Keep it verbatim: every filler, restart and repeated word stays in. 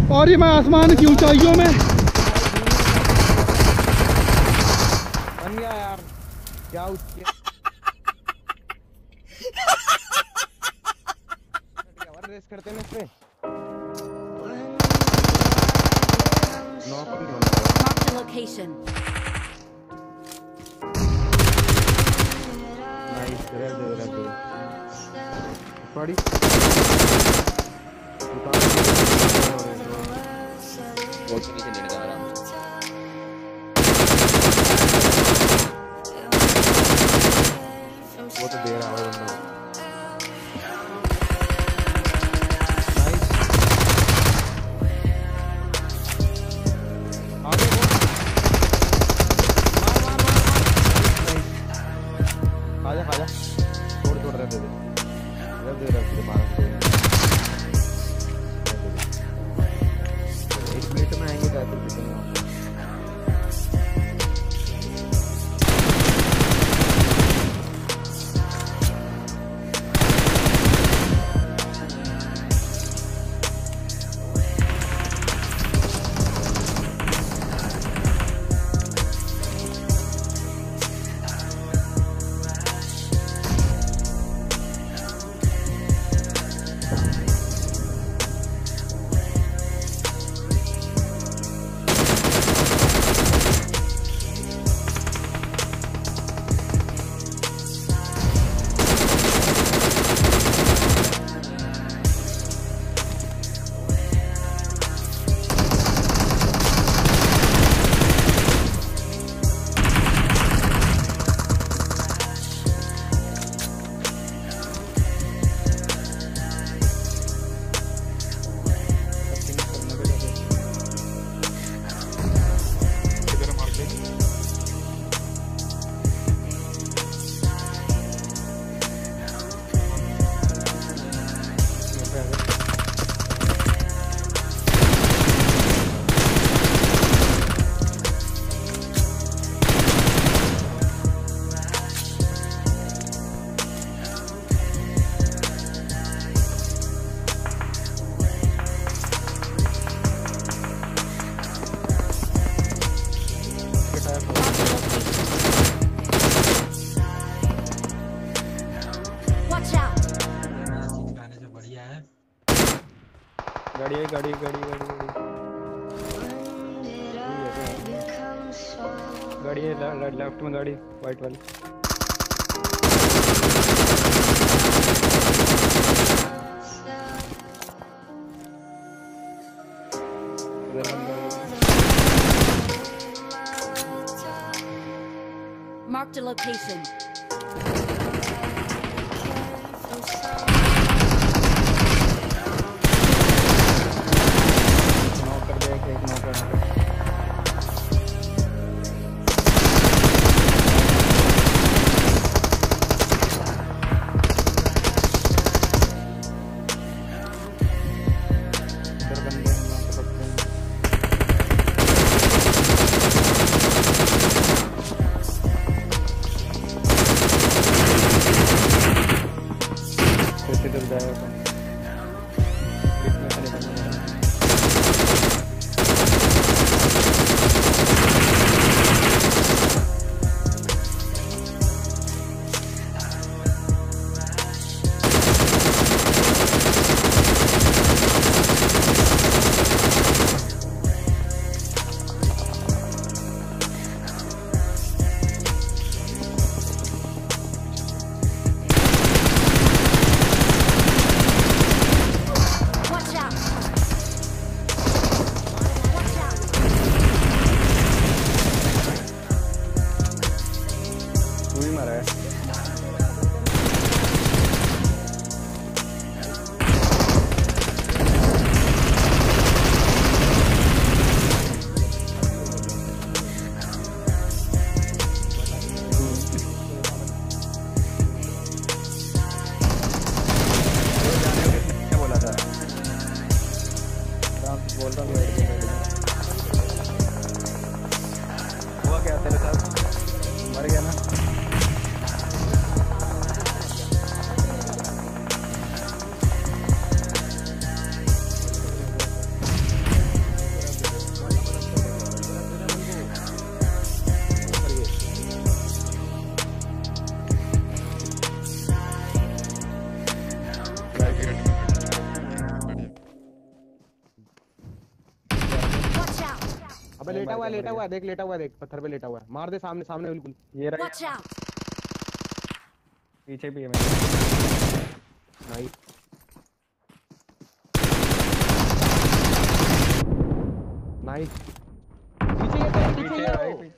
और ये मैं आसमान की ऊंचाइयों में बन गया यार, क्या रेस करते हैं इसपे नॉक नहीं होना। लोकेशन नाइस, रेस दे रेस दे पड़ी बहुत नीचे लेने का आराम से। वो तो दे रहा है बंदा। गाड़ी है, गाड़ी गाड़ी गाड़ी गाड़ी है, लेफ्ट में गाड़ी वाइट वाली। Marked a location. अबे लेटा हुआ है, लेटा हुआ है, देख लेटा हुआ है, देख पत्थर पे लेटा हुआ है, मार दे सामने सामने बिल्कुल। ये रहा Watch out! पीछे भी है मेरे। Nice nice. पीछे ये तेरे पीछे पीछे ये है वो। भाई, पीछे।